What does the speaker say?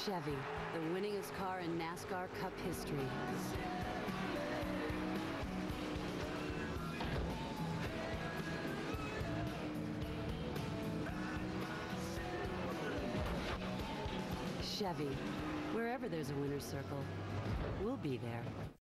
Chevy, the winningest car in NASCAR Cup history. Chevy, wherever there's a winner's circle, we'll be there.